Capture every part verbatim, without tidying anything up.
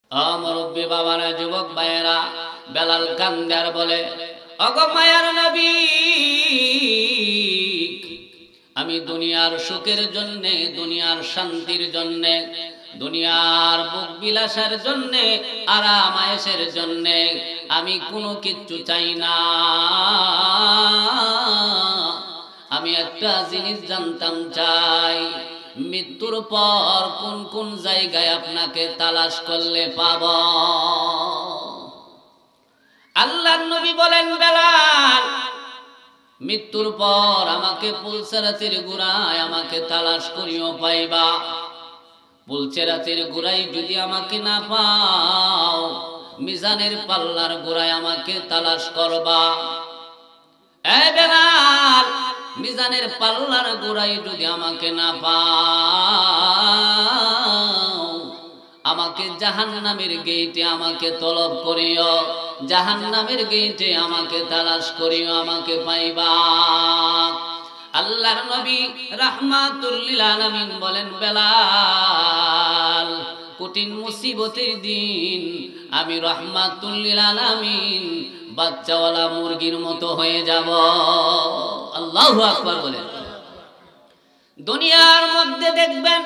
মুরব্বী বাবারা, যুবক ভাইয়েরা, বেলাল কান্দে আর বলে, ওগো মায়ার নবী, আমি দুনিয়ার সুখের জন্য, দুনিয়ার শান্তির জন্য, দুনিয়ার বুক বিলাসের জন্য, আরাম আয়েশের জন্য আমি কোনো কিচ্ছু চাই না। আমি একটা জিনিস জানতাম চাই, মৃত্যুর পর কোন কোন জায়গায় আপনাকে তালাশ করলে পাব। আল্লাহর নবী বলেন, বেলাল, মৃত্যুর পর আমাকে পুলসেরাতের গুড়ায় আমাকে তালাশ করিও পাইবা। পুলসেরাতের গুড়ায় যদি আমাকে না পাও, মিজানের পাল্লার গুড়ায় আমাকে তালাশ করবা। এ বেলাল, মিজানের পাল্লার গুড়ায় যদি আমাকে না পাও, আমাকে জাহান্নামের গেটে আমাকে তলব করিও, জাহান্নামের গেটে আমাকে তালাশ করিও, আমাকে পাইবা। আল্লাহর নবী রাহমাতুল লিল আলামিন বলেন, বেলাল, কঠিন মুসিবতের দিন আমি রাহমাতুল লিল আলামিন বাচ্চাওয়ালা মুরগির মতো হয়ে যাব। আল্লাহু আকবার বলেন। দুনিয়ার মধ্যে দেখবেন,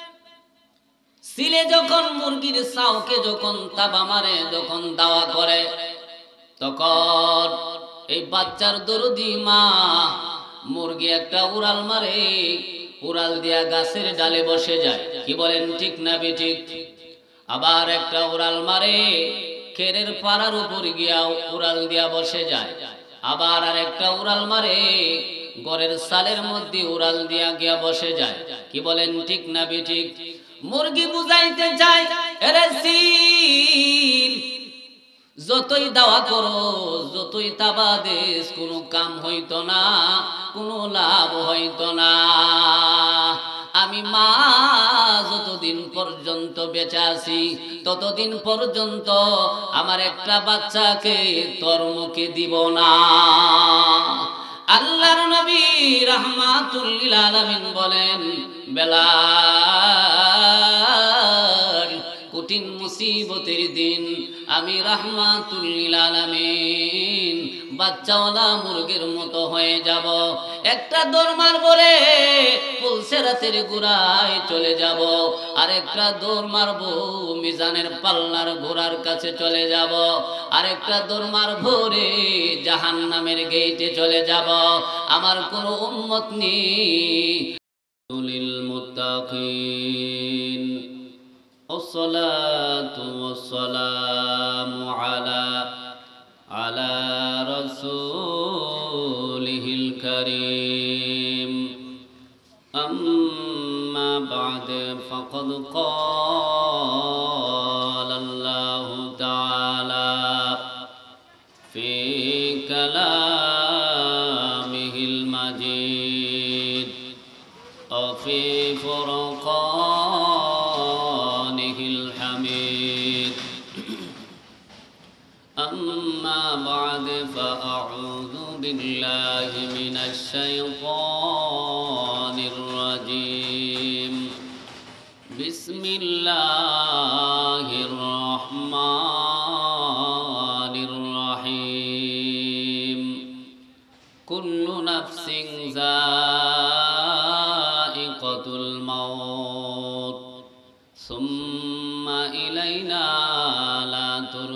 সিলে যখন মুরগির চাউকে যখন তাবা মারে, যখন দাওয়া করে, তখন এই বাচ্চার দরদি মা মুরগি একটা উড়াল মারে, উড়াল দিয়া গাছের ডালে বসে যায়। কি বলেন, ঠিক না বেঠিক? আবার একটা উড়াল মারে, খেরের পাড়ার উপর গিয়া উড়াল দিয়া বসে যায়। আবার আর একটা উড়াল মারে, ঘরের সালের মধ্যে উড়াল দিয়া গিয়া বসে যায়। কি বলেন, ঠিক না বেঠিক? মুরগি বুঝাইতে চায়, এরে সিল, যতই দাওয়া করো, যতই তাবা দেশ, কোনো কাম হইতো না, কোনো লাভ হইতো না। আমি মা যতদিন পর্যন্ত বেঁচে আছি, ততদিন পর্যন্ত আমার একটা বাচ্চাকে তোর মুখে দিব না। আল্লাহর নবী রাহমাতুল লিল আলামিন বলেন, বেলাল, কঠিন মুসিবতের দিন আমি রাহমাতুল লিল আলামিন বাচ্চাওয়ালা মুরগির মতো হয়ে যাব। একটা দৌড় মারবো রে, পুলসেরাতের গুড়ায় চলে যাব। আর একটা দৌড় মারবো, মিজানের পাল্লার ঘোড়ার কাছে চলে যাব। আর একটা দৌড় মারবো রে, জাহান্নামের গেটে চলে যাব। আমার কোনো উম্মত নেই। লিল মুত্তাকিন আসসালাতু ওয়াসসালামু আলা আলা রাসূলিহিল কারীম। আম্মা বা'দ, ফাকাদ ক্বালা আল্লাহু তাআলা ফি কালামিহিল মাজিদ ওয়া ফি ফুরকানিহিল হামিদ। أما بعد فأعوذ بالله من الشيطان الرجيم. بسم الله الرحمن الرحيم. كل نفس ذائقة الموت ثم إلينا لا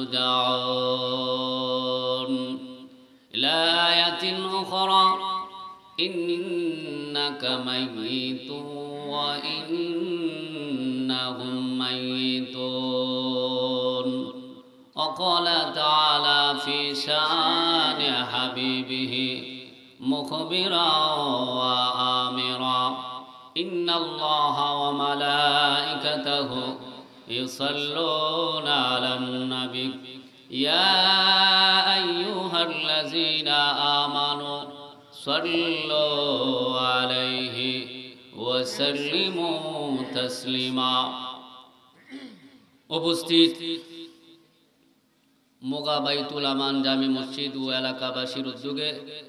ترجعون. إلى آية أخرى إنك ميت وإنهم ميتون. وقال تعالى في شان حبيبه مخبرا وآمرا إن الله وملائكته يصلون على النبي يا أيها الذين آمنوا صلوا عليه وسلموا تسليما. উপস্থিত মোগা বাইতুল আমান জামে মসজিদ ও এলাকাবাসীর উদ্যোগে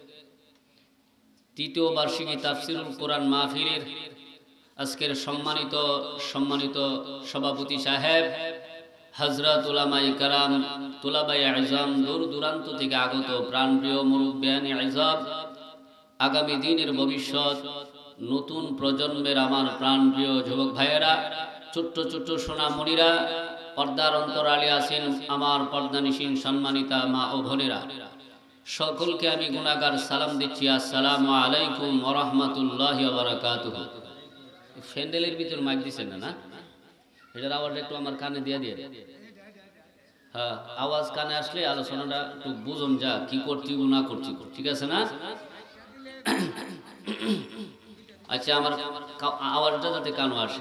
তৃতীয় বার্ষিকী তাফসিরুল কোরআন মাহফিলের আজকের সম্মানিত সম্মানিত সভাপতি সাহেব হযরত উলামায়ে কেরাম, তুলাবায়ে আযম, দূর দূরান্ত থেকে আগত প্রাণপ্রিয় মুরব্বিয়ানে আযম, আগামী দিনের ভবিষ্যৎ, নতুন প্রজন্মের আমার প্রাণপ্রিয় যুবক ভাইয়েরা, ছোট্ট ছোট্ট সোনামণিরা, পর্দার অন্তরালে আছেন আমার পর্দানিশীন সম্মানিতা মা ও বোনেরা, সকলকে আমি গুনাহগার সালাম দিচ্ছি। আসসালামু আলাইকুম ওয়া রাহমাতুল্লাহি ওয়া বারাকাতুহু। ফ্যান্ডেলের ভিতর মাইক দিছেন না? না, এটার আওয়াজ একটু আমার কানে দিয়ে দিয়ে। হ্যাঁ, আওয়াজ কানে আসলে আলোচনাটা একটু বুঝুন যা কি করছি না করছি, ঠিক আছে না? আচ্ছা, আমার আওয়াজটা যাতে কানে আসে।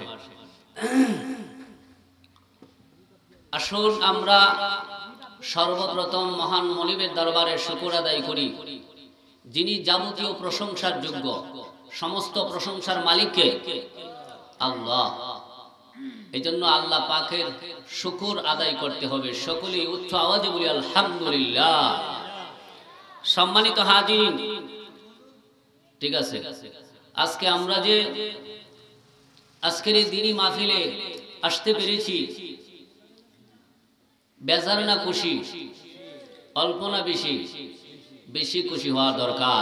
আসুন আমরা সর্বপ্রথম মহান মনিবের দরবারে শুকর আদায় করি, যিনি যাবতীয় প্রশংসার যোগ্য। সমস্ত প্রশংসার মালিককে আল্লাহ। এই জন্য আল্লাহ পাকের শুকর আদায় করতে হবে। সকলেই উচ্চ আওয়াজে বলি আলহামদুলিল্লাহ। সম্মানিত হাজির, ঠিক আছে, আজকে আমরা যে আজকের এই দিনী মাহফিলে আসতে পেরেছি, বেজার না খুশি? অল্প না বেশি? বেশি খুশি হওয়া দরকার।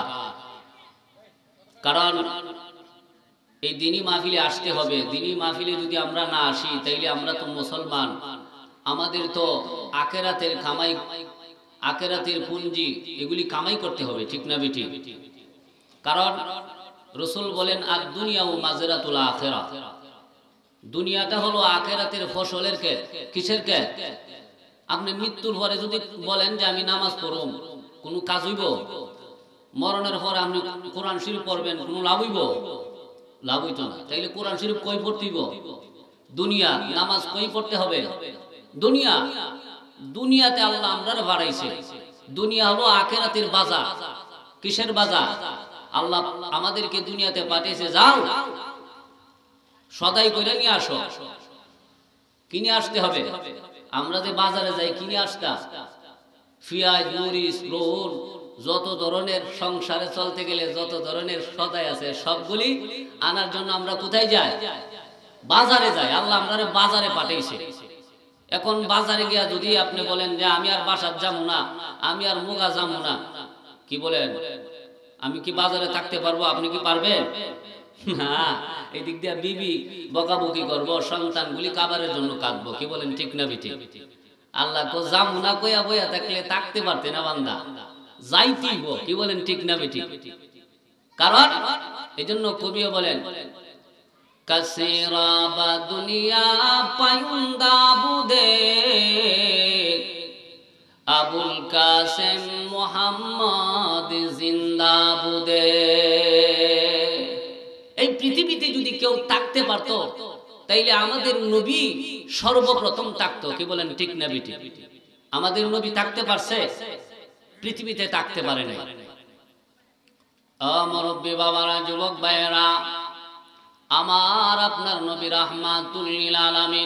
কারণ এই দিনী মাহফিলে আসতে হবে। দিনী মাহফিলে যদি আমরা না আসি তাইলে আমরা তো মুসলমান, আমাদের তো আখেরাতের কামাই, আখেরাতের পুঞ্জি, এগুলি কামাই করতে হবে, ঠিক না বেঠিক? কারণ রাসূল বলেন আর দুনিয়া ও মাজরাতুল আখিরা, দুনিয়াটা হলো আখেরাতের ফসলের কে, কিসের কে? আপনি মৃত্যুর পরে যদি বলেন যে আমি নামাজ পড়ব, কোনো কাজ হইব? মরণের পরে আপনি কোরআন শরীফ পড়বেন, কোনো লাভ হইব? লাভ হইতো না। তাইলে কোরআন শরীফ কই পড়তে হইব? দুনিয়া। নামাজ কই পড়তে হবে? দুনিয়া। দুনিয়াতে আল্লাহ আমরারে বাড়াইছে। দুনিয়া হলো আখিরাতের বাজার। কিসের বাজার? আল্লাহ আমাদেরকে দুনিয়াতে পাঠিয়েছে, যাও সদাই করে নিয়ে আসো। কিনে আসতে হবে। আমরা যে বাজারে যাই কিনে আসতা, পেঁয়াজ, মরিচ, রসুন, যত ধরনের সংসারে চলতে গেলে যত ধরনের সদাই আছে সবগুলি আনার জন্য আমরা কোথায় যাই? বাজারে যাই। আল্লাহ আমাদের বাজারে পাঠিয়েছে। এখন বাজারে গিয়া যদি আপনি বলেন যে আমি আর বাসার যাবো না, আমি আর মুগা যাবো না, কি বলেন? আমি কি বাজারে থাকতে পারবো? আপনি কি পারবেন? না। এদিক দিয়ে বিবি বকাবকি করবো, সন্তানগুলি খাবারের জন্য কাঁদবো, কি বলেন, ঠিক না বেঠিক? আল্লাহ কো যাবো না কইয়া বইয়া থাকলে থাকতে পারতে না বান্দা, যাইতেইব, কি বলেন, ঠিক না বেঠিক? কারণ এই জন্য কবিও বলেন কাসিরা বা দুনিয়া পায়ুন্দা বুদে আবুল কাসেম মুহাম্মদ জিন্দা বুদে। এই পৃথিবীতে যদি কেউ থাকতে পারতো তাইলে আমাদের নবী সর্বপ্রথম থাকতো, কি বলেন, ঠিক না বেঠিক? আমাদের নবী থাকতে পারছে? পৃথিবীতে থাকতে পারে নাই। মুরব্বি বাবারা, যুবক ভাইয়েরা, আমার আপনার নবী রাহমাতুল লিল আলামিন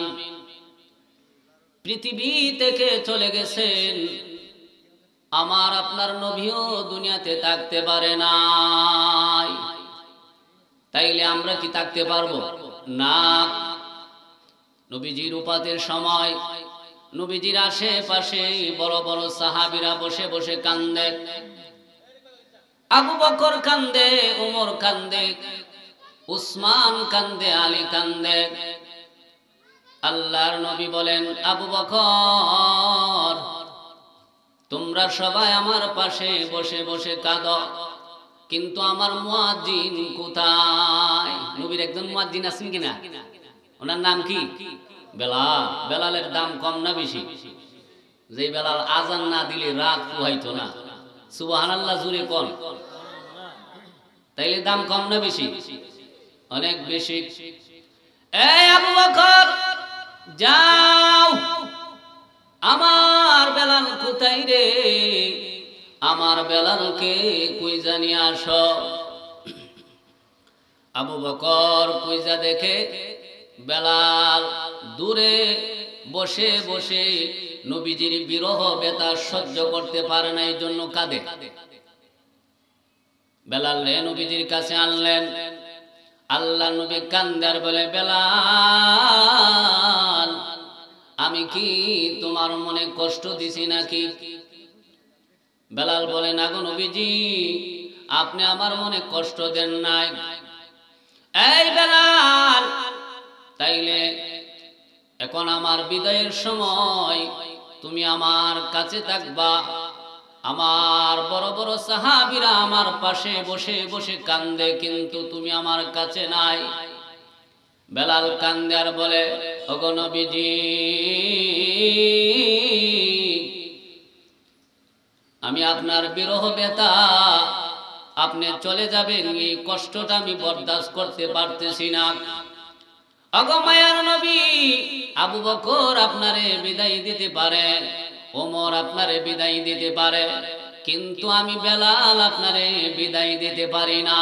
পৃথিবী থেকে চলে গেছেন। আমার আপনার নবীও দুনিয়াতে থাকতে পারে নাই। তাইলে আমরা কি থাকতে পারবো? না। নবীজির উপাতের সময় নবীজির আশেপাশে বড় বড় সাহাবীরা বসে বসে কান্দে। আবু বকর কান্দে, উমর কান্দে, উসমান কান্দে, আলী কান্দে। আল্লাহর নবী বলেন, আবু বকর তোমরা সবাই আমার পাশে বসে বসে কাঁদো, কিন্তু আমার মুয়াজ্জিন কোথায়? নবীর একজন মুয়াজ্জিন আছেন কিনা? ওনার নাম কি? বেলাল। বেলালের দাম কম না বেশি? যে বেলাল আজান না দিলে রাত পোহাইতো না। সুবহানাল্লাহ জুড়ে কোন? তাইলে দাম কম না বেশি? অনেক বেশি। এই আবু বকর যাও, আমার বেলাল কোথায় রে? আমার বেলালকে কই জানি আসো। আবু বকর কইজা দেখে বেলাল দূরে বসে বসে নবীজির বিরহ বেতা সহ্য করতে পারে না, এই জন্য কাঁদে। বেলাল রে নবীজির কাছে আনলেন। আল্লাহ নবী কান্দার বলে, বেলাল আমি কি তোমার মনে কষ্ট দিছি নাকি? বেলাল বলে, না গো নবীজি, আপনি আমার মনে কষ্ট দেন নাই। এই বেলাল, তাইলে এখন আমার বিদায়ের সময় তুমি আমার কাছে থাকবা। আমার বড় বড় সাহাবীরা আমার পাশে বসে বসে কান্দে, কিন্তু তুমি আমার কাছে নাই। বেলাল কান্দে আর বলে, ওগো নবীজি, আমি আপনার বিরহ ব্যথা, আপনি চলে যাবেন, এই কষ্টটা আমি বরদাস্ত করতে পারতেছি না। ওগো মায়ার নবী, আবু বকর আপনারে বিদায় দিতে পারে, ওমর আপনারে বিদায় দিতে পারে, কিন্তু আমি বেলাল আপনারে বিদায় দিতে পারি না।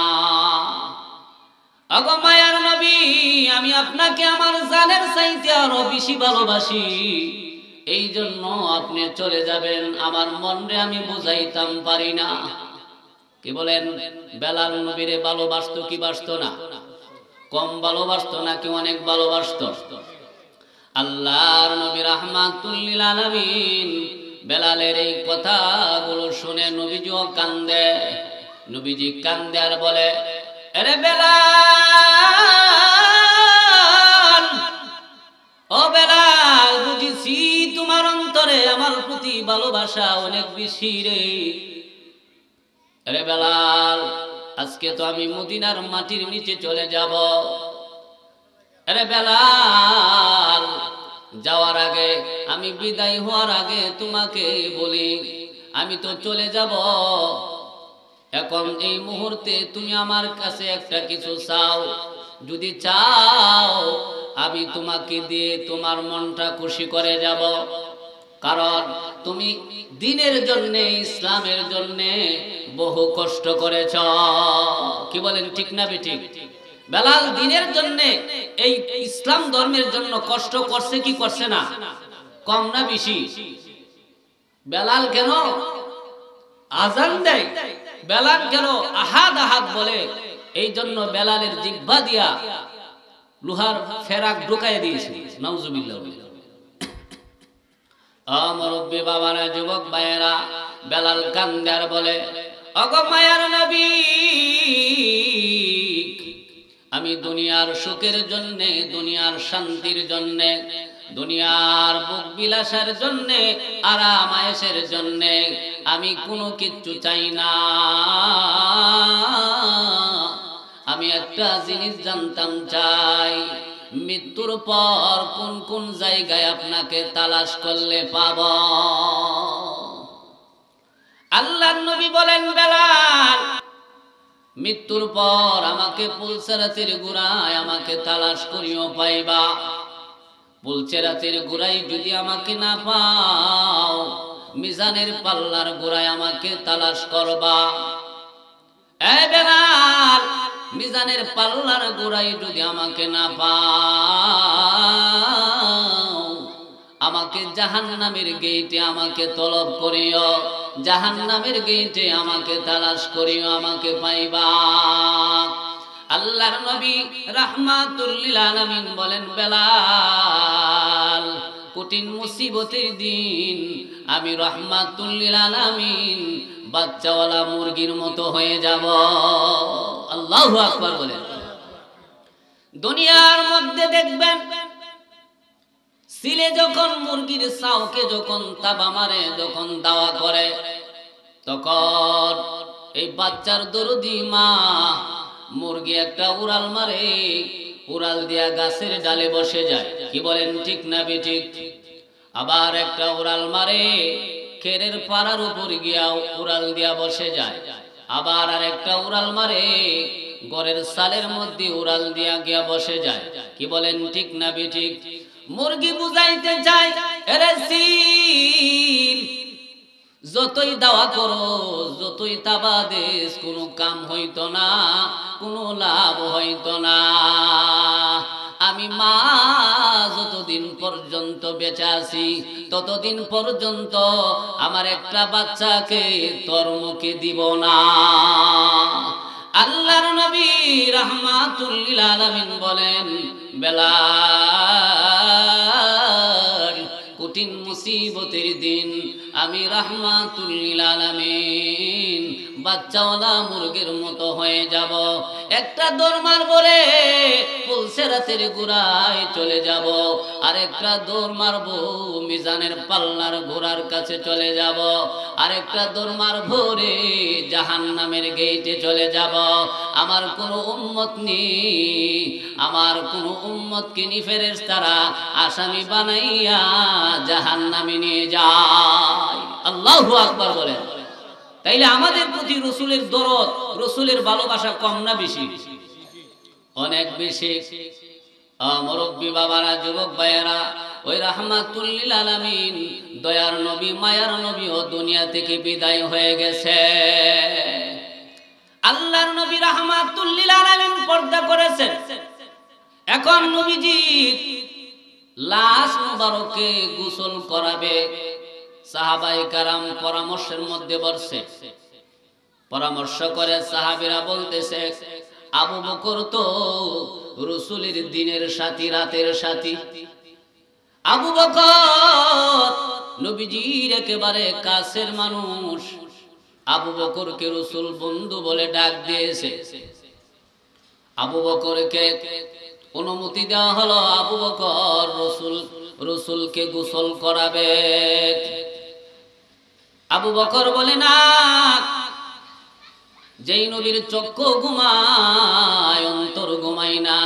ওগো মায়ার নবী, আমি আপনাকে আমার জানের চাইতে আরো বেশি ভালোবাসি, এই জন্য আপনি চলে যাবেন, আমার মনরে আমি বুঝাইতাম পারি না। কি বলেন? বেলাল নবীরে ভালোবাসতো কি বাসতো না? কম ভালোবাসতো নাকি অনেক ভালোবাসতো? আল্লাহর নবী রাহমাতুল লিল আলামিন বেলালের এই কথাগুলো শুনে নবীজিও কান্দে। নবীজি কান্দে আর বলে, আরে বেলাল, ও বেলাল, বুঝেছি তোমার অন্তরে আমার প্রতি ভালোবাসা অনেক বেশি রে। আরে বেলাল, আজকে তো আমি মদিনার মাটির নিচে চলে যাব। আরে বেলাল, যাওয়ার আগে, আমি বিদায় হওয়ার আগে তোমাকে বলি, আমি তো চলে যাব। এখন এই মুহূর্তে তুমি আমার কাছে একটা কিছু চাও, যদি চাও আমি তোমাকে দিয়ে তোমার মনটা খুশি করে যাব। কারণ তুমি দ্বীনের জন্য, ইসলামের জন্য বহু কষ্ট করেছ। কি বলেন, ঠিক না বেঠিক? বেলাল দ্বীনের জন্য, এই ইসলাম ধর্মের জন্য কষ্ট করছে কি করছে না? কম না বেশি? বেলাল কেন আজান দেয়, বেলাল কেন আহাদ আহাদ বলে, এই জন্য বেলালের জিহ্বা দিয়া লোহার ফেরাক ঢুকাই দিয়েছে। নাউজুবিল্লাহ। মুরব্বি বাবারা, যুবক ভাইয়েরা, বেলাল কান্দে আর বলে, ওগো মায়ার নবী, আমি দুনিয়ার সুখের জন্য, দুনিয়ার শান্তির জন্য, দুনিয়ার বুক বিলাসের জন্য, আরাম আয়েশের জন্য আমি কোনো কিচ্ছু চাই না। আমি একটা জিনিস জানতাম চাই, মৃত্যুর পর কোন কোন জায়গায় আপনাকে তালাশ করলে পাব? আল্লাহর নবী বলেন, বেলাল, মৃত্যুর পর আমাকে পুলসেরাতের গোড়ায় আমাকে তালাশ করিও পাইবা। পুলসেরাতের গোড়ায় যদি আমাকে না পাও, মিজানের পাল্লার গোড়ায় আমাকে তালাশ করবা। এ বেলাল, মিজানের পাল্লার গোড়ায় যদি আমাকে না পাও, আমাকে জাহান্নামের গেটে আমাকে তলব করিও, জাহান্নামের গেটে আমাকে তালাশ করিও, আমাকে পাইবা। আল্লাহর নবী রাহমাতুল লিল আলামিন বলেন, বেলাল, কঠিন মুসিবতের দিন আমি রাহমাতুল লিল আলামিন বাচ্চাওয়ালা মুরগির মতো হয়ে যাব। আল্লাহু আকবার বলেন। দুনিয়ার মধ্যে দেখবেন, সিলে যখন মুরগির চাউকে যখন তাবা মারে, যখন দাওয়া করে, তখন এই বাচ্চার দরদি মা মুরগি একটা উড়াল মারে, উড়াল দিয়া গাছের ডালে বসে যায়। কি বলেন, ঠিক না বেঠিক? আবার একটা উড়াল মারে, খেরের পাড়ার উপর গিয়া উড়াল দিয়া বসে যায়। আবার আর একটা উড়াল মারে, ঘরের সালের মধ্যে উড়াল দিয়া গিয়া বসে যায়। কি বলেন, ঠিক না বেঠিক? মুরগি বুঝাইতে চায়, এরে সিল, যতই দাওয়া করো, যতই তাবা দেশ, কোনো কাম হইতো না, কোনো লাভ হইতো না। আমি মা যতদিন পর্যন্ত বেঁচে আছি, ততদিন পর্যন্ত আমার একটা বাচ্চাকে তোর মুখে দিব না। আল্লাহর নবী রাহমাতুল লিল আলামিন বলেন, বেলাল, কঠিন মুসিবতের দিন আমি রাহমাতুল লিল আলামিন বাচ্চাওয়ালা মুরগির মতো হয়ে যাব। একটা দৌড় মারবো রে পুলসেরাতের গোড়ায় চলে যাব, আর একটা দৌড় মারবো মিজানের পাল্লার ঘোড়ার কাছে চলে যাব, আর একটা দৌড় মারবো রে জাহান্নামের গেটে চলে যাব। আমার কোনো উম্মত নেই, আমার কোনো উম্মতকে নি ফেরেশতারা আসামি বানাইয়া জাহান্নামে নিয়ে যায়। আল্লাহু আকবার বলেন। তাইলে আমাদের প্রতি রসুলের দরদ, রসুলের ভালোবাসা কম না বেশি? অনেক বেশি। মুরব্বী বাবারা, যুবক ভাইয়েরা, ওই রাহমাতুল লিল আলামিন দয়ার নবী মায়ার নবী ও দুনিয়া থেকে বিদায় হয়ে গেছে। আল্লাহর নবী রাহমাতুল লিল আলামিন পর্দা করেছেন। এখন নবীজি লাশ মুবারকে গোসল করাবে। সাহাবায়ে কারাম পরামর্শের মধ্যে বসে পরামর্শ করে সাহাবীরা বলতেছে, আবু বকর তো রাসূলের দিনের সাথী, রাতের সাথী। আবু বকর নবীজির একেবারে কাছের মানুষ। আবু বকরকে রাসূল বন্ধু বলে ডাক দিয়েছে। আবু বকরকে অনুমতি দেওয়া হলো, আবু বকর রাসূল রাসূলকে গোসল করাবে। আবু বকর বলে, না, যেই নবীর চক্ষু ঘুমায় অন্তর ঘুমায় না,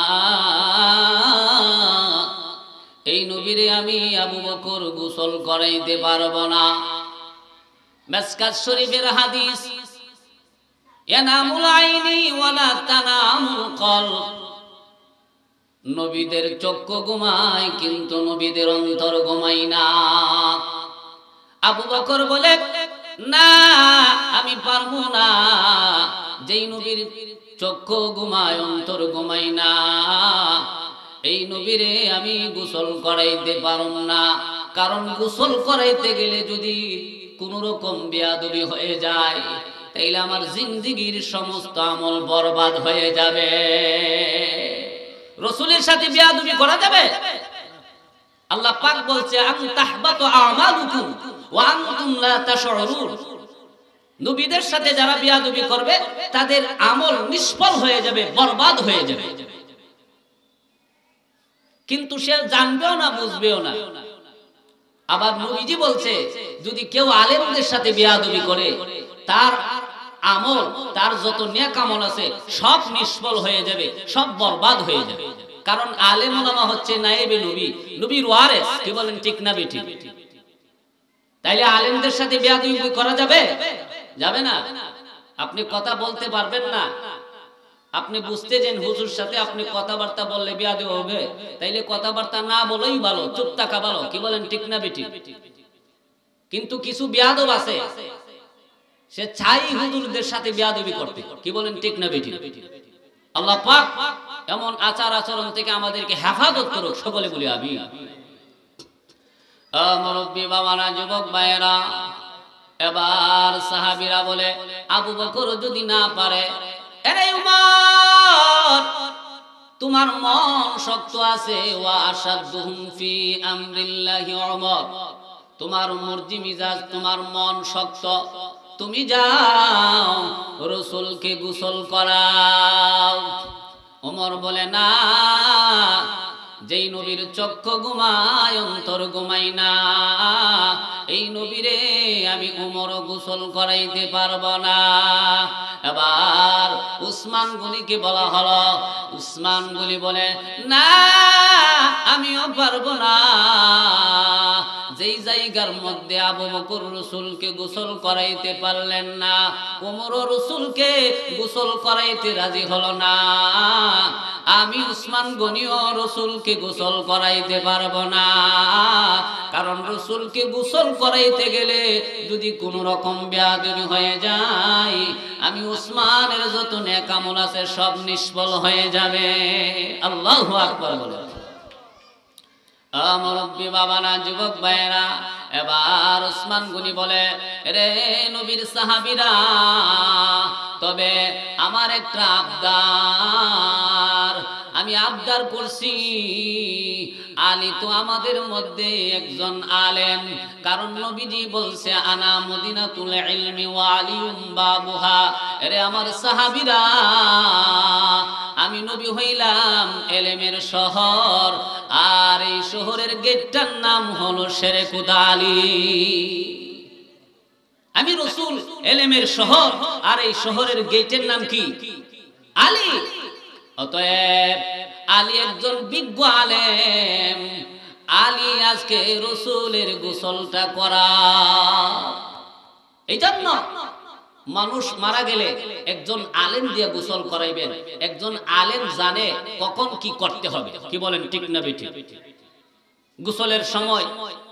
এই নবীরে আমি আবু বকর গোসল করাইতে পারবো না। মিশকাত শরীফের হাদিস, ইয়ানামুল আইনি ওয়ালা তানামুল কলব। নবীদের চক্ষু ঘুমায় কিন্তু নবীদের অন্তর ঘুমায় না। আবু বকর বলে, না, আমি পারবো না। যেই নবীর চক্ষু ঘুমায় অন্তর ঘুমায় না, এই নবীরে আমি গোসল করাইতে পারব না। কারণ গোসল করাইতে গেলে যদি কোন রকম বেয়াদবি হয়ে যায়, তাইলে আমার জিন্দেগীর সমস্ত আমল বরবাদ হয়ে যাবে। রাসূলের সাথে বেয়াদবি করা যাবে? আল্লাহ পাক বলছে, আন তাহবাতু আমালুকুম ওয়া আনতুম লা তাশউরুন। নবীদের সাথে যারা বেয়াদবি করবে তাদের আমল নিষ্ফল হয়ে যাবে, বরবাদ হয়ে যাবে। কিন্তু সে জানবেও না, বুঝবেও না। আবার নবীজি বলছে, যদি কেউ আলেমদের সাথে বেয়াদবি করে, তার আমল, তার যত নেক আমল আছে সব নিষ্ফল হয়ে যাবে, সব বরবাদ হয়ে যাবে। কারণ আলেম ওলামা হচ্ছে নায়েবে নবী, নবীর ওয়ারিস। কি বলেন, ঠিক না বেঠিক? তাইলে আলেমদের সাথে বেয়াদবি করা যাবে? যাবে না। আপনি কথা বলতে পারবেন না, আপনি বুঝতে যেন হুজুর সাথে আপনি কথাবার্তা বললে বেয়াদবি হবে, তাইলে কথাবার্তা না বলেই ভালো, চুপ থাকা ভালো। কি বলেন, ঠিক না বেঠিক? কিন্তু কিছু বেয়াদব আছে, সে চাই হুজুরদের সাথে বেয়াদবি করতে। কি বলেন, ঠিক না বেঠিক? আল্লাহ পাক এমন আচার আচরণ থেকে আমাদেরকে হেফাজত করুক, সকলে বলি আমিন। মুরব্বী বাবারা, যুবক ভাইয়েরা, এবার সাহাবীরা বলে, আবু বকর যদি না পারে, আরে উমর, তোমার মন শক্ত আছে। ওয়া আশাদুহুম ফি আমরিল্লাহি উমর, তোমার মর্জি মিজাজ, তোমার মন শক্ত, তুমি যাও রাসূলকে গোসল করাও। ওমর বলে, না, যেই নবীর চক্ষু ঘুমায় অন্তর ঘুমায় না, এই নবীরে আমি ওমর গোসল করাইতে পারবো না। এবার উসমান গনিকে বলা হলো। উসমান গনি বলে, না, আমিও পারবো না। যেই জায়গার মধ্যে আবু বকর রাসূলকে গোসল করাইতে পারলেন না, ওমর রাসূলকে গোসল করাইতে রাজি হলো না, আমি উসমান গনিও রাসূলকে গোসল করাইতে পারবো না। কারণ রাসূলকে গোসল করাইতে গেলে যদি কোনো রকম বেয়াদবি হয়ে যায়, আমি উসমানের যত নেক আমল আছে সব নিষ্ফল হয়ে যাবে। আল্লাহু আকবার বলে। মুরব্বী বাবারা, যুবক ভাইয়েরা, এবার উসমান গনি বলে, রে নবীর সাহাবীরা, তবে আমার একটা আবদার, আমি আবদার করছি আলী তো আমাদের মধ্যে একজন আলেম, কারণ নবীজি বলছে আনা মদিনাতুল ইলমি ওয়া আলিউম বাবুহা। আরে আমার সাহাবীরা, আমি নবী হইলাম এলেমের শহর, আর এই শহরের গেটটার নাম হলো শেরেকুদ আলী। আমি রাসূল এলেমের শহর, আর এই শহরের গেটের নাম কি? আলী। অতএব আলী একজন বিজ্ঞ আলেম। আলী আজকে রাসূলের গোসলটা করা। এই জন্য মানুষ মারা গেলে একজন আলেম দিয়ে গোসল করাইবেন। একজন আলেম জানে কখন কি করতে হবে। কি বলেন, ঠিক না বেঠিক? গোসলের সময়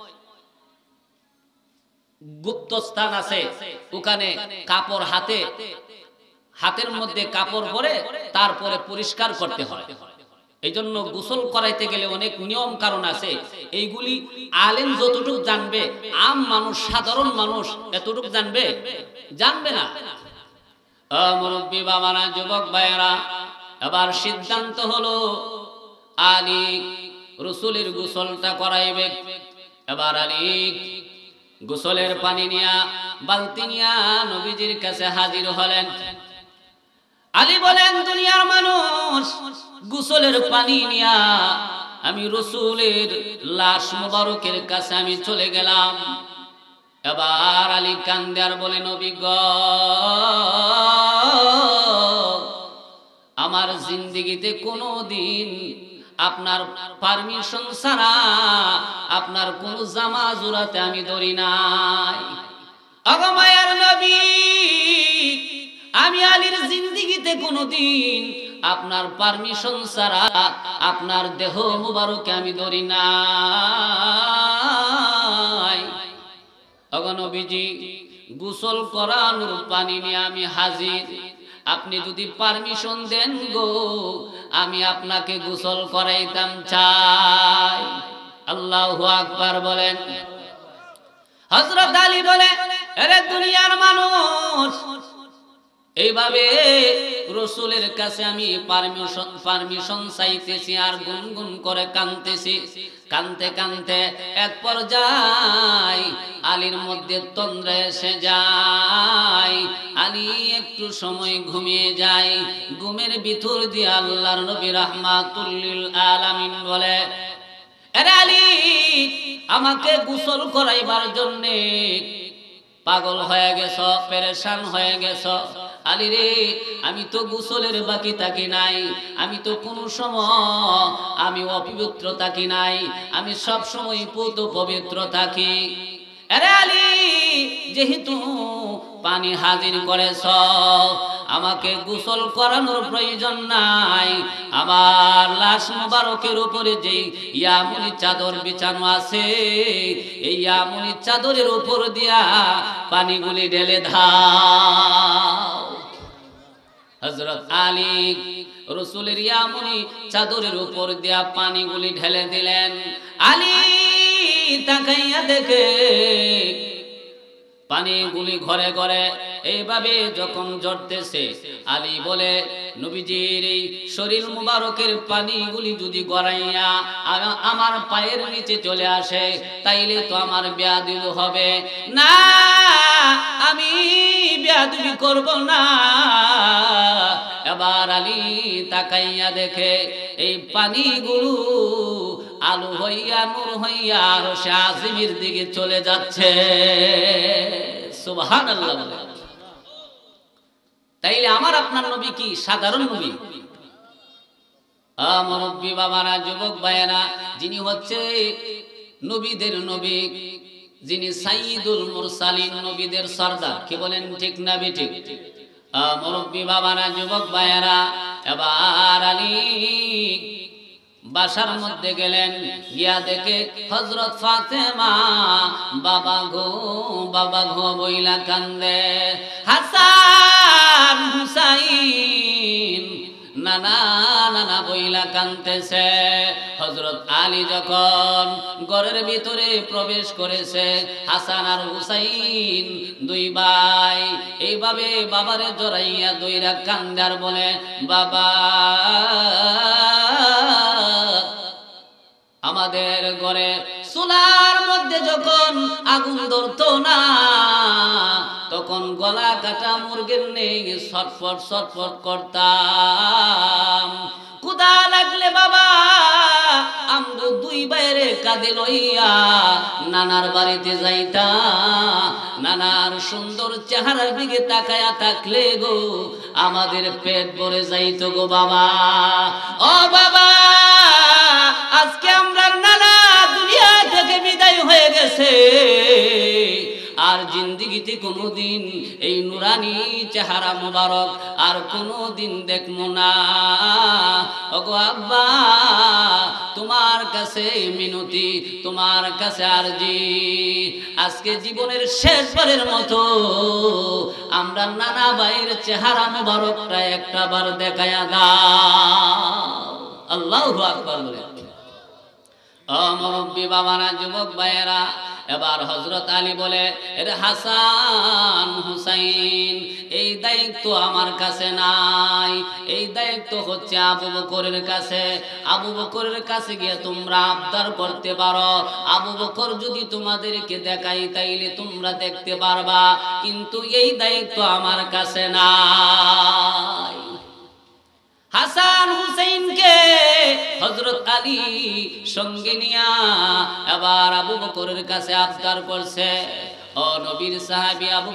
গুপ্ত স্থান আছে, ওখানে কাপড় হাতে হাতের মধ্যে কাপড় পরে তারপরে পরিষ্কার করতে হয়। এই জন্য গোসল করাইতে গেলে অনেক নিয়ম কারণ আছে। এইগুলি আলেম যতটুকু জানবে, আম মানুষ, সাধারণ মানুষ এতটুকু জানবে জানবে না। মুরব্বি বাবারা, যুবক ভাইয়েরা, এবার সিদ্ধান্ত হলো আলী রাসূলের গোসলটা করাইবে। এবার আলী গোসলের পানি নিয়া, বালতি নিয়া নবীজির কাছে হাজির হলেন। আলী বলেন, দুনিয়ার মানুষ, গোসলের পানি নিয়া আমি রাসূলের লাশ মুবারকের কাছে আমি চলে গেলাম। এবার আলী কান্দে আর বলে, নবী গো, আমার জিন্দেগিতে কোনো দিন আপনার পারমিশন ছাড়া আপনার কোন জামা জোড়াতে আমি ধরি নাই। ওগো মায়ার নবী, আমি আলীর জিন্দেগিতে কোনোদিন আপনার পারমিশন ছাড়া আপনার দেহ মুবারকে আমি ধরি নাই। ওগো নবীজি, গোসল করানোর পানি নিয়ে আমি হাজির। আপনি যদি পারমিশন দেন গো, আমি আপনাকে গোসল করাইতাম চাই। আল্লাহু আকবার বলেন। হযরত আলী বলে, আরে দুনিয়ার মানুষ, এইভাবে রাসূলের কাছে আমি পারমিশন পারমিশন চাইতেছি আর গুনগুন করে কাঁদতেছি। কাঁদতে কাঁদতে এক পর্যায়ে আলীর মধ্যে তন্দ্রা এসে যায়। আলী একটু সময় ঘুমিয়ে যায়। ঘুমের ভিতর দিয়ে আল্লাহর নবী রাহমাতুল লিল আলামিন বলে, আরে আলী, আমাকে গোসল করাইবার জন্য পাগল হয়ে গেছ, পেরেশান হয়ে গেছ। আলী রে, আমি তো গোসলের বাকি থাকি নাই, আমি তো কোনো সময় আমি অপবিত্র থাকি নাই, আমি সব সময় পুত পবিত্র থাকি। আরে আলী, যেহেতু পানি হাজির করেছ, আমাকে গোসল করানোর প্রয়োজন নাই। আমার লাশ মুবারকের উপরে যে ইয়ামুনি চাদর বিছানো আছে, এই ইয়ামুনি চাদরের উপর দিয়া পানিগুলি ঢেলে দাও। হযরত আলী রাসূলের ইয়ামুনি চাদরের উপর দিয়া পানিগুলি ঢেলে দিলেন। আলী তাকাইয়া দেখে পানিগুলি ঘরে ঘরে এইভাবে যখন ঝরতেছে, আলী বলে, নবীজির এই শরীর মুবারকের পানিগুলি যদি গড়াইয়া আমার পায়ের নিচে চলে আসে, তাইলে তো আমার বেয়াদবি হবে না, আমি বেয়াদবি করব না। এবার আলী তাকাইয়া দেখে এই পানিগুলো আলো হইয়া নূর হইয়া আরশে আজিমের দিকে চলে যাচ্ছে। সুবহানাল্লাহ। তাইলে আমার আপনার নবী কি সাধারণ নবী? মুরব্বি বাবারা, যুবক ভাইয়েরা, যিনি হচ্ছে নবীদের নবী, যিনি সাইয়্যিদুল মুরসালিন, নবীদের সরদার। কি বলেন, ঠিক না বেঠিক? মুরব্বি বাবারা, যুবক ভাইয়েরা, এবার আলী বাসার মধ্যে গেলেন। গিয়া দেখে হযরত ফাতেমা বাবা গো বাবা গো বইলা কান্দে। হাসান হুসাইন নানা নানা বইলা কান্দতেছে। হযরত আলী যখন ঘরের ভিতরে প্রবেশ করেছে, হাসান আর হুসাইন দুই ভাই এইভাবে বাবারে জড়াইয়া দুইরা কান্দার বলে, বাবা আমাদের ঘরে চুলার মধ্যে যখন আগুন ধরতো না, তখন গলা কাটা মুরগির নেই ছটফট ছটফট করতাম। ক্ষুধা লাগলে বাবা আমরা দুই বাইরে কাঁধে লইয়া নানার বাড়িতে যাইতাম। নানার সুন্দর চেহারার দিকে তাকায়া থাকলে গো আমাদের পেট ভরে যাইতো গো বাবা। ও বাবা, আজকে আমরা নানা দুনিয়া থেকে বিদায় হয়ে গেছে, আর জিন্দিগিতে কোনোদিন এই নুরানি চেহারা মোবারক আর কোনোদিন দেখবো না। ওগো আব্বা, তোমার কাছে মিনতি, তোমার কাছে আরজি, আজকে জীবনের শেষবারের মতো আমরা নানা ভাইয়ের চেহারা মোবারকটা একটা বার দেখায়া দাও। আল্লাহু আকবার বলে। ও মুরব্বী বাবারা, যুবক ভাইয়েরা, এবার হযরত আলী বলে, এর হাসান হুসাইন, এই দায়িত্ব আমার কাছে নাই, এই দায়িত্ব হচ্ছে আবু বকরের কাছে। আবু বকরের কাছে গিয়ে তোমরা আবদার করতে পারো, আবু বকর যদি তোমাদেরকে দেখাই তাইলে তোমরা দেখতে পারবা, কিন্তু এই দায়িত্ব আমার কাছে নাই। হাসান হুসাইনকে হযরত আলী সঙ্গে নিয়া এবার আবু বকরের কাছে আবদার করছে, ও নবীর সাহাবী আবু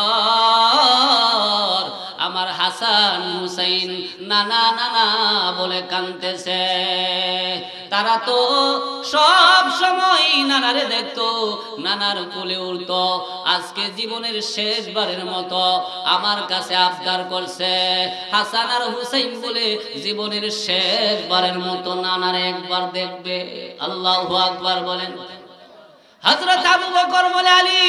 বকর, আমার হাসান হুসাইন নানা নানা বলে কাঁদতেছে। তারা তো সব সময় নানারে দেখতো, নানার কোলে উঠতো, আজকে জীবনের শেষবারের মতো আমার কাছে আবদার করছে হাসান আর হুসাইন বলে জীবনের শেষবারের মতো নানারে একবার দেখবে। আল্লাহু আকবার বলেন। হযরত আবু বকর বলে, আলী,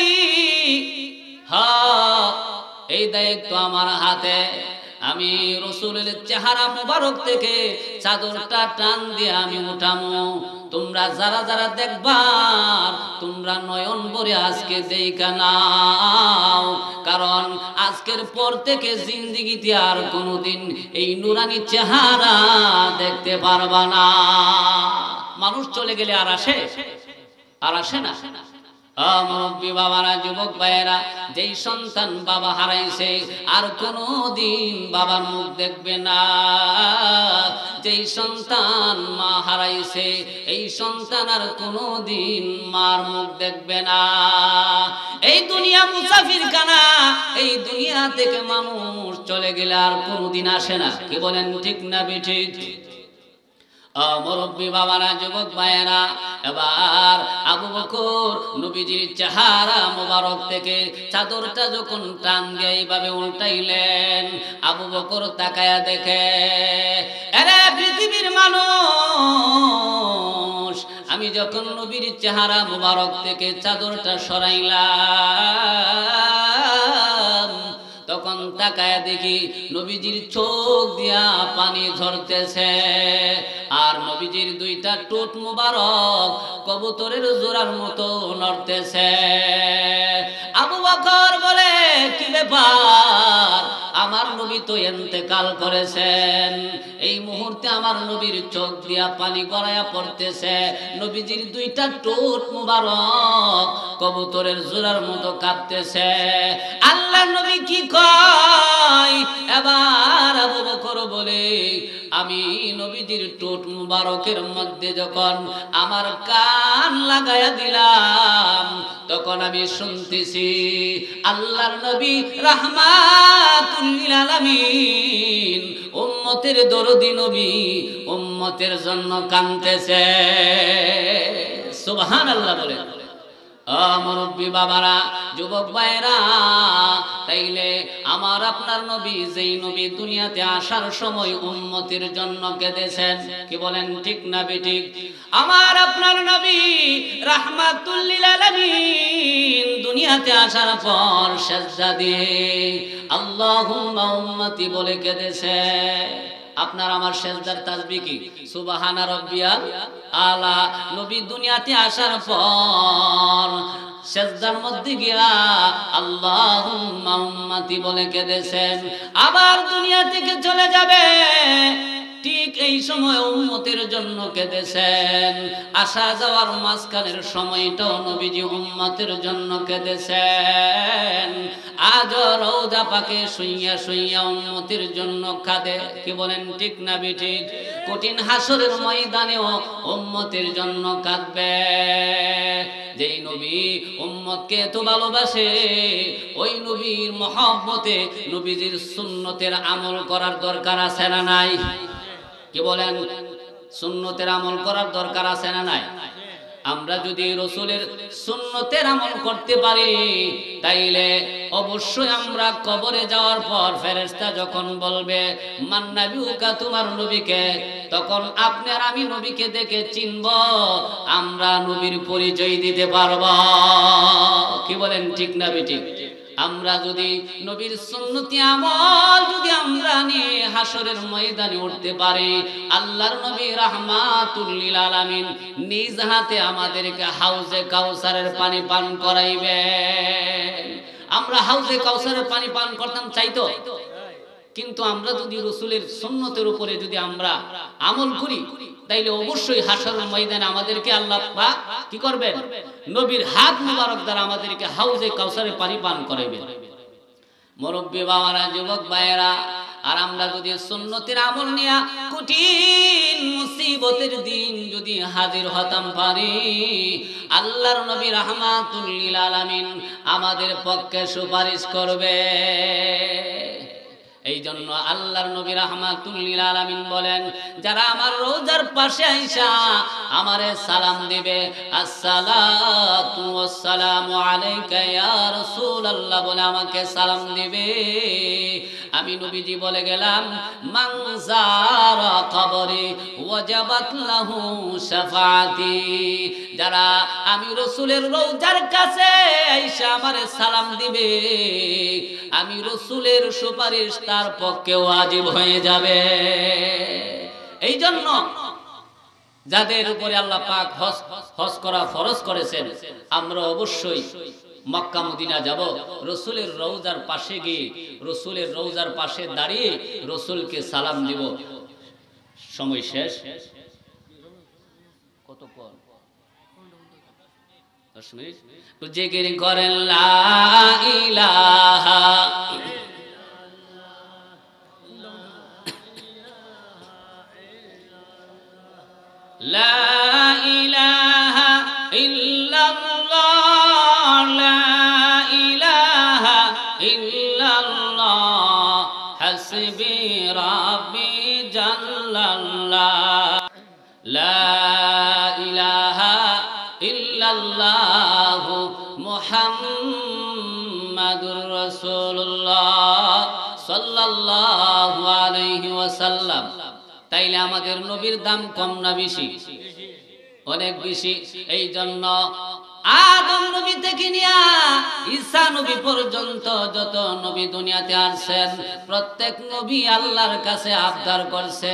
হ্যাঁ এই দায়িত্ব আমার হাতে, আমি রাসূলের চেহারা মোবারক থেকে চাদরটা টান দিয়ে আমি উঠামু, তোমরা যারা যারা দেখবার তোমরা নয়ন ভরে আজকে দেখা নাও, কারণ আজকের পর থেকে জিন্দেগিতে আর কোনোদিন এই নুরানি চেহারা দেখতে পারবা না। মানুষ চলে গেলে আর আসে আর আসে না। মুরব্বী বাবারা, যুবক ভাইয়েরা, যেই সন্তান বাবা হারাইছে আর কোনোদিন বাবার মুখ দেখবে না, যেই সন্তান মা হারাইছে এই সন্তান আর কোনোদিন মার মুখ দেখবে না। এই দুনিয়া মুসাফির খানা, এই দুনিয়া থেকে মানুষ চলে গেলে আর কোনোদিন আসে না। কি বলেন, ঠিক না বেঠিক? মুরব্বী বাবারা, যুবক ভাইয়েরা, এবার আবু বকর নবীজির চেহারা মোবারক থেকে চাদরটা যখন টান দিয়ে এইভাবে উল্টাইলেন, আবু বকর তাকায়া দেখে, আরে পৃথিবীর মানুষ, আমি যখন নবীর চেহারা মোবারক থেকে চাদরটা সরাইলাম তখন তাকায়া দেখি নবীজির চোখ দিয়া পানি ঝরতেছে, আর নবীজির দুইটা ঠোঁট মোবারক কবুতরের জোড়ার মতো নড়তেছে। আবু বকর বলে, কি ব্যাপার, আমার নবী তো ইন্তেকাল করেছেন, এই মুহূর্তে আমার নবীর চোখ দিয়া পানি গড়াইয়া পড়তেছে, নবীজির দুইটা ঠোঁট মোবারক কবুতরের জোড়ার মতো কাঁপতেছে, আল্লাহ নবী কি কয়? এবার আবু বকর বলে, আমি নবীজির ঠোঁট মুবারকের মধ্যে যখন আমার কান লাগায়া দিলাম তখন আমি শুনতেছি আল্লাহর নবী রাহমাতুল লিল আলামিন, উম্মতের দরদি নবী উম্মতের জন্য কাঁদতেছে। সুবহানাল্লাহ বলে। মুরব্বী বাবারা, যুবক ভাইরা, তাইলে আমার আপনার নবী যেই নবী দুনিয়াতে আসার সময় উম্মতের জন্য কেঁদেছেন, কি বলেন, ঠিক না বেঠিক? আমার আপনার নবী রাহমাতুল লিল আলামিন দুনিয়াতে আসার পর সিজদা দিয়ে আল্লাহুম্মা উম্মতি বলে কেঁদেছে। আপনার আমার সিজদার তাসবিহ কি? সুবহানা রাব্বিয়াল আলা। নবী দুনিয়াতে আসার পর সিজদার মধ্যে গিয়া আল্লাহুম্মা উম্মতি বলে কেঁদেছেন। আবার দুনিয়া থেকে চলে যাবে, ঠিক এই সময় উম্মতের জন্য কেঁদেছেন। আসা যাওয়ার মাঝখানের সময়টাও নবীজি উম্মতের জন্য কেঁদেছেন। আজ রওজা পাকে শুইয়া শুইয়া উম্মতের জন্য কাঁদে। কি বলেন ঠিক না বেঠিক? কঠিন হাসরের ময়দানেও উম্মতের জন্য কাঁদবে। যেই নবী উম্মতকে এত ভালোবাসে, ওই নবীর মহব্বতে নবীজির সুন্নতের আমল করার দরকার আছে না নাই? কি বলেন? সুন্নতের আমল করার দরকার আছে না নাই? আমরা যদি রসুলের সুন্নতের আমল করতে পারি, তাইলে অবশ্যই আমরা কবরে যাওয়ার পর ফেরেশতা যখন বলবে মান নাবিউকা, তোমার নবীকে, তখন আপনি আর আমি নবীকে দেখে চিনব, আমরা নবীর পরিচয় দিতে পারব। কি বলেন ঠিক না বেঠিক? আমরা যদি নবীর সুন্নতি আমল যদি আমরা নিয়ে হাসরের ময়দানে উঠতে পারি, আল্লাহর নবী রাহমাতুল লিল আলামিন নিজ হাতে আমাদেরকে হাউজে কাউসারের পানি পান করাইবেন। আমরা হাউজে কাউসারের পানি পান করতাম চাইতো, কিন্তু আমরা যদি রসুলের সুন্নতের উপরে যদি আমরা আমল করি, তাইলে অবশ্যই হাসরের ময়দানে আমাদেরকে আল্লাহ পাক কি করবেন? নবীর হাত মুবারক দ্বারা আমাদেরকে হাউজে কাউসারে পানি পান করাইবেন। মুরব্বি বাবারা, যুবক ভাইয়েরা, আর আমরা যদি সুন্নতের আমল নিয়া কঠিন মুসিবতের দিন যদি হাজির হতাম পারি, আল্লাহর নবী রাহমাতুল লিল আলামিন আমাদের পক্ষে সুপারিশ করবে। এই জন্য আল্লাহর নবী রাহমাতুল লিল আলামিন বলেন, যারা আমার রওজার পাশে আইসা আমারে সালাম দিবে, আসসালাতু ওয়াসসালামু আলাইকা ইয়া রাসূলুল্লাহ বলে আমাকে সালাম দিবে, আমি নবীজি বলে গেলাম মান যারা কবরি ওয়াজাবাত লাহু শাফাআতি। যারা আমি রাসূলের রওজার কাছে আইসা আমারে সালাম দিবে, আমি রাসূলের সুপারিশ তার পক্ষে ওয়াজিব হয়ে যাবে। এই জন্য যাদের উপরে আল্লাহ পাক হজ হজ করা ফরজ করেছেন, আমরা অবশ্যই মক্কা মদিনা যাব, রাসূলের রওজার পাশে গিয়ে রাসূলের রওজার পাশে দাঁড়িয়ে রাসূলকে সালাম দিব। সময় শেষ। কত পর? দশ মিনিট। জিকির করেন লা ইলাহা লা ইলাহা ইল্লাল্লাহ, লা ইলাহা ইল্লাল্লাহ, হাসবি রাব্বি জাল্লাল্লাহ, লা ইলাহা ইল্লাল্লাহ, মুহাম্মাদুর রাসূলুল্লাহ সাল্লাল্লাহু আলাইহি ওয়াসাল্লাম। তাইলে আমাদের নবীর দাম কম না বেশি? অনেক বেশি। এই জন্য আদম নবী থেকে নিয়া ঈসা নবী পর্যন্ত যত নবী দুনিয়াতে আসছেন, প্রত্যেক নবী আল্লাহর কাছে আবদার করছে,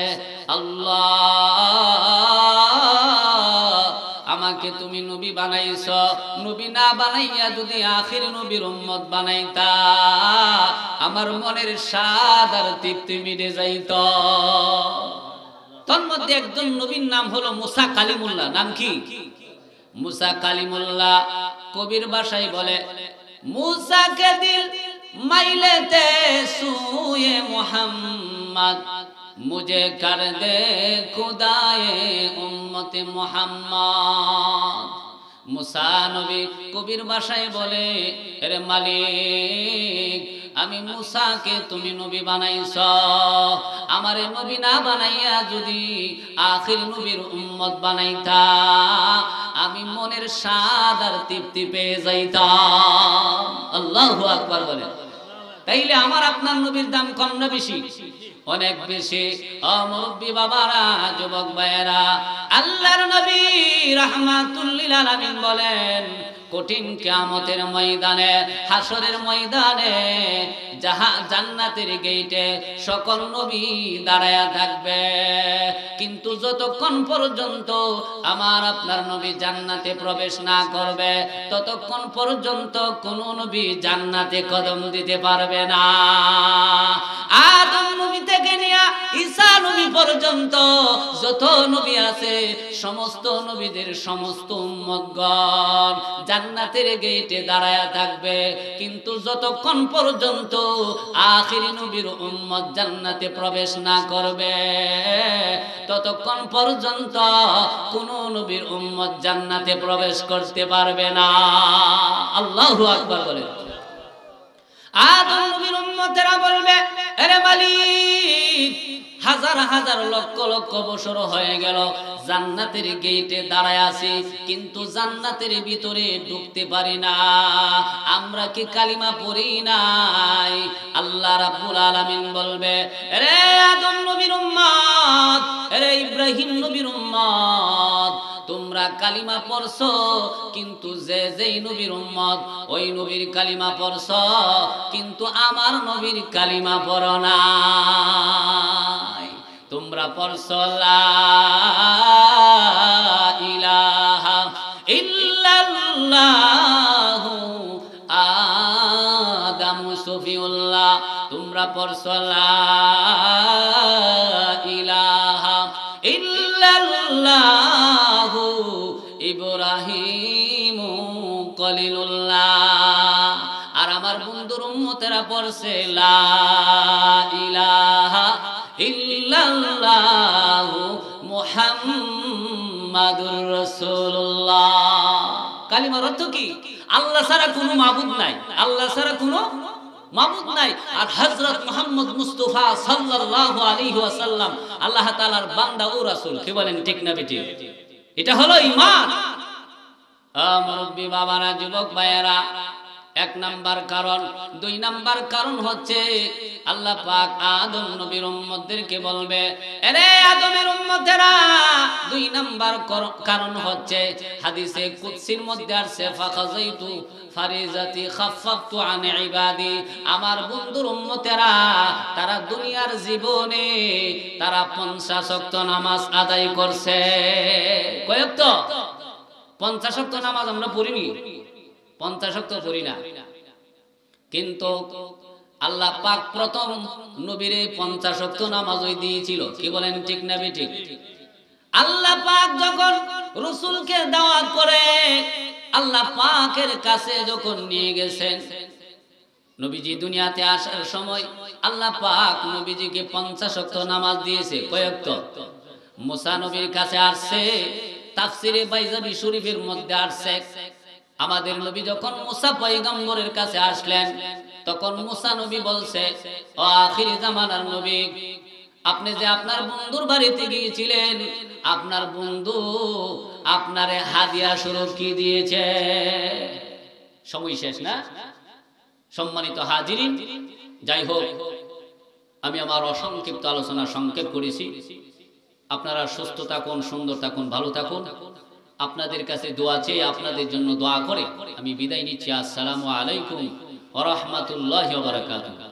আল্লাহ আমাকে তুমি নবী বানাইছো, নবী না বানাইয়া যদি আখির নবীর উম্মত বানাইতা, আমার মনের স্বাদ আর তৃপ্তি মিটে যাইত। তন্মধ্যে একজন নবীর নাম হলো মুসা কালিমুল্লাহ। নাম কি? মুসা কালিমুল্লাহ। কবির ভাষায় বলে, মুসাকে দিল মাইলেতে সুয়ে মুহাম্মদ, মুঝে কর দে খুদায়ে উম্মতে মুহাম্মদ। মুসা নবী কবির ভাষায় বলে, আরে মালিক, আমি মুসাকে তুমি নবী বানাইছো, আমারে নবী না বানাইয়া যদি আখির নবীর উম্মত বানাইতা, আমি মনের স্বাদ আর তৃপ্তি পেয়ে যাইতাম। আল্লাহু আকবার বলে। তাইলে আমার আপনার নবীর দাম কম না বেশি? অনেক বেশি। ও মুরব্বি বাবারা, যুবক ভাইয়েরা, আল্লাহর নবী রাহমাতুল লিল আলামিন বলেন, কঠিন কিয়ামতের ময়দানে, হাসরের ময়দানে, যাহা জান্নাতের গেটে সকল নবী দাঁড়ায়া থাকবে। কিন্তু যতক্ষণ পর্যন্ত আমার আপনার নবী জান্নাতে প্রবেশ না করবে, ততক্ষণ পর্যন্ত কোন নবী জান্নাতে কদম দিতে পারবে না। আদম নবী থেকে নিয়ে ঈসা নবী পর্যন্ত যত নবী আছে, সমস্ত নবীদের সমস্ত উম্মতগণ জান্নাতের গেটে দাঁড়ায়া থাকবে। কিন্তু যতক্ষণ পর্যন্ত আখিরি নবীর উম্মত জান্নাতে প্রবেশ না করবে, ততক্ষণ পর্যন্ত কোন নবীর উম্মত জান্নাতে প্রবেশ করতে পারবে না। আল্লাহু আকবার বলে। আদম নবীর উম্মতেরা বলবে, আরে মালিক, হাজার হাজার লক্ষ লক্ষ বছর হয়ে গেল জান্নাতের গেটে দাঁড়ায় আছি, কিন্তু জান্নাতের ভিতরে ঢুকতে পারি না। আমরা কি কালিমা পড়ি নাই? আল্লাহ রাব্বুল আলামিন বলবে, আরে আদম নবীর উম্মত, আরে ইব্রাহিম নবীর উম্মত, তোমরা কালিমা পড়ছো, কিন্তু যে যেই নবীর উম্মত ওই নবীর কালিমা পড়ছো, কিন্তু আমার নবীর কালিমা পড়ো নাই। তোমরা পড়ছো লা ইলাহা ইল্লাল্লাহু আদম সফিউল্লাহ, তোমরা পড়ছো লা ইলাহা ইল্লাল্লাহু ইব্রাহিম খলিলুল্লাহ। আর আমার বন্ধুর উম্মতেরা পড়ছে লা ইলাহা ইল্লাল্লাহু মুহাম্মাদুর রাসূলুল্লাহ। কালিমার অর্থ কি? আল্লাহ ছাড়া কোনো মাবুদ নাই, আল্লাহ ছাড়া কোনো মাবুদ নাই। আর হযরত মুহাম্মদ মুস্তাফা সাল্লাল্লাহু আলাইহি ওয়াসাল্লাম আল্লাহ তাআলার বান্দা ও রাসূল। কি বলেন, ঠিক না বেঠিক? এটা হলো ঈমান। মুরব্বি বাবারা, যুবক ভাইয়েরা, এক নাম্বার কারণ। দুই নাম্বার কারণ হচ্ছে আল্লাহ পাক আদম নবীর উম্মতদেরকে বলবে, আরে আদমের উম্মতেরা, দুই নাম্বার কারণ হচ্ছে হাদিসে কুদসির মধ্যে আছে, ফাখাযাইতু ফারিজাতি খাফফতু আন ইবাদি। আমার বন্ধুর উম্মতেরা তারা দুনিয়ার জীবনে তারা পঞ্চাশ ওয়াক্ত নামাজ আদায় করছে। কয় ওয়াক্ত? পঞ্চাশ ওয়াক্ত নামাজ আমরা পড়িনি, পঞ্চাশ ওয়াক্ত পড়ি না। কিন্তু আল্লাহ পাক প্রথম নবীরে পঞ্চাশ ওয়াক্ত নামাজই দিয়েছিল। কি বলেন, ঠিক না বেঠিক? আল্লাহ পাক যখন রাসূলকে দাওয়াত করে আল্লাহ পাকের কাছে যখন নিয়ে গেছেন, নবীজি দুনিয়াতে আসার সময় আল্লাহ পাক নবীজিকে পঞ্চাশ ওয়াক্ত নামাজ দিয়েছে। কয় ওয়াক্ত? মুসা নবীর কাছে আসছে, তাফসিরে বাইজাবি শরীফের মধ্যে আসছে, আমাদের নবী যখন মুসা পয়গম্বরের কাছে আসলেন, তখন মুসা নবী বলছে, ও আখিরি জামানার নবী, আপনি যে আপনার বন্ধুর বাড়িতে গিয়েছিলেন, আপনার বন্ধু আপনারে হাদিয়া স্বরূপ কি দিয়েছে? সময় শেষ না? সম্মানিত হাজিরিন, যাই হোক, আমি আমার অসংক্ষিপ্ত আলোচনা সংক্ষেপ করেছি। আপনারা সুস্থ থাকুন, সুন্দর থাকুন, ভালো থাকুন। আপনাদের কাছে দোয়া চেয়ে আপনাদের জন্য দোয়া করে আমি বিদায় নিচ্ছি। আসসালামু আলাইকুম ওয়া রাহমাতুল্লাহি ওয়া বারাকাতুহু।